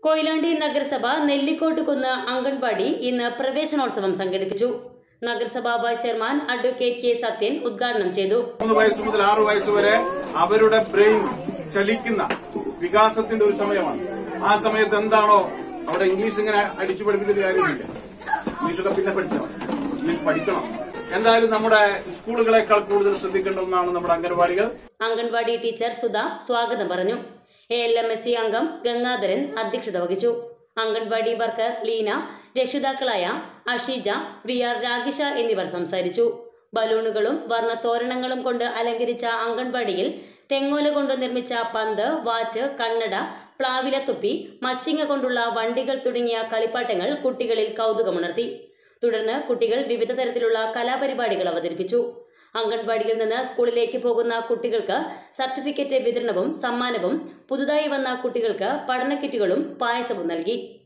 കൊയിലാണ്ടി നഗരസഭ നെല്ലിക്കോട്ടുകുന്ന് അംഗൻവാടി ഇന്ന് പ്രവേശനോത്സവം സംഘടിപ്പിച്ചു. നഗരസഭാ vice chairman advocate K Sathyan ഉദ്ഘാടനം ചെയ്തു. 3 വയസ്സ് മുതൽ 6 വയസ്സ് വരെ അവരുടെ ബ്രെയിൻ ചലിക്കുന്ന വികാസത്തിന്റെ ഒരു സമയമാണ്. ആ സമയത്ത് എന്താണോ അവിടെ ഇംഗ്ലീഷ് ഇങ്ങനെ അടിച്ചു പഠിപ്പിച്ചിട്ട് കാര്യമില്ല. ഇംഗ്ലീഷൊക്കെ പിന്നെ പഠിച്ചാൽ ഇംഗ്ലീഷ് പഠിക്കണം. എന്തായാലും നമ്മുടെ സ്കൂളുകളെക്കാൾ കൂടുതൽ ശ്രദ്ധിക്കേണ്ട ഒന്നാണ് നമ്മുടെ അംഗൻവാടികൾ. അംഗൻവാടി ടീച്ചർ സുധ സ്വാഗതം പറഞ്ഞു. ALMSC അംഗം ഗംഗാധരൻ അധ്യക്ഷത വഹിച്ചു. അംഗൻവാടി വർക്കർ ലീന, രക്ഷിതാക്കളായ അഷീജ, VR രാഗിഷ എന്നിവർ സംസാരിച്ചു. ബലൂണുകളും വർണ്ണത്തോരണങ്ങളും കൊണ്ട് അലങ്കരിച്ച അംഗൻവാടിയിൽ തെങ്ങോല കൊണ്ട് നിർമ്മിച്ച പന്ത്, വാച്ച്, കണ്ണട, പ്ലാവിലത്തൊപ്പി, മച്ചിങ്ങ കൊണ്ടുള്ള വണ്ടികൾ തുടങ്ങിയ കളിപ്പാട്ടങ്ങൾ കുട്ടികളിൽ കൗതുകമുണർത്തി. തുടർന്ന് കുട്ടികൾ വിവിധ തരത്തിലുള്ള കലാപരിപാടികൾ അവതരിപ്പിച്ചു. അംഗൻവാടിയിൽ നിന്ന് സ്കൂളിലേക്ക് പോകുന്ന കുട്ടികൾക്ക് സർട്ടിഫിക്കറ്റ് വിതരണവും സമ്മാനവും, പുതുതായി വന്ന കുട്ടികൾക്ക് പഠന കിറ്റുകളും പായസവും നൽകി.